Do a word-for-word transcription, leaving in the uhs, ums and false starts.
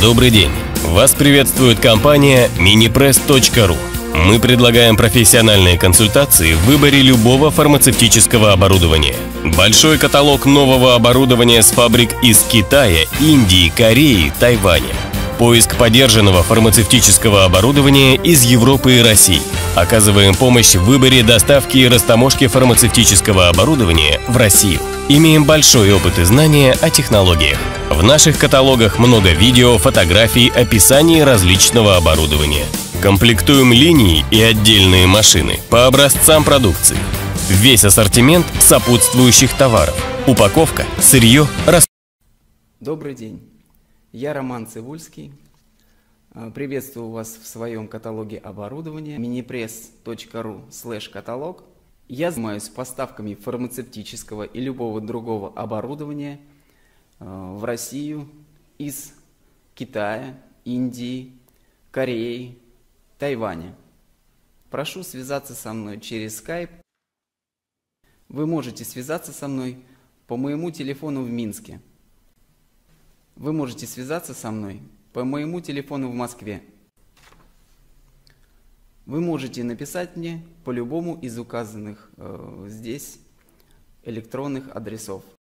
Добрый день! Вас приветствует компания Minipress точка ру. Мы предлагаем профессиональные консультации в выборе любого фармацевтического оборудования. Большой каталог нового оборудования с фабрик из Китая, Индии, Кореи, Тайваня. Поиск подержанного фармацевтического оборудования из Европы и России. Оказываем помощь в выборе доставки и растаможки фармацевтического оборудования в Россию. Имеем большой опыт и знания о технологиях. В наших каталогах много видео, фотографий, описаний различного оборудования. Комплектуем линии и отдельные машины по образцам продукции. Весь ассортимент сопутствующих товаров. Упаковка, сырье, рас... Добрый день, я Роман Цивульский. Приветствую вас в своем каталоге оборудования Minipress точка ру слэш каталог. Я занимаюсь поставками фармацевтического и любого другого оборудования в Россию из Китая, Индии, Кореи, Тайваня. Прошу связаться со мной через Skype. Вы можете связаться со мной по моему телефону в Минске. Вы можете связаться со мной по моему телефону в Москве. Вы можете написать мне по любому из указанных э, здесь электронных адресов.